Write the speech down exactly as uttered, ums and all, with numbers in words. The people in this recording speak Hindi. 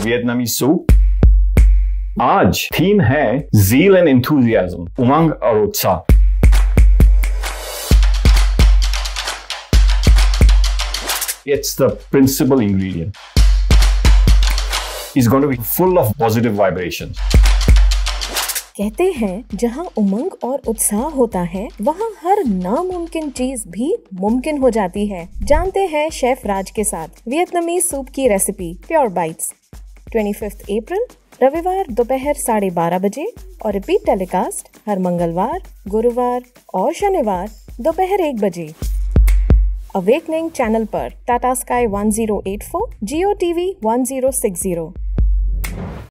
वियतनामी सूप। आज थीम है ज़ील एंड एंथुसियाज्म, उमंग और उत्साह। It's the principal ingredient. It's going to be full of positive vibrations. कहते हैं जहाँ उमंग और उत्साह होता है वहाँ हर नामुमकिन चीज भी मुमकिन हो जाती है। जानते हैं शेफ राज के साथ वियतनामी सूप की रेसिपी प्योर बाइट्स। पच्चीस अप्रैल रविवार दोपहर साढ़े बारह बजे और रिपीट टेलीकास्ट हर मंगलवार, गुरुवार और शनिवार दोपहर एक बजे अवेकनिंग चैनल पर Tata Sky one zero eight four, Jio TV one zero six zero.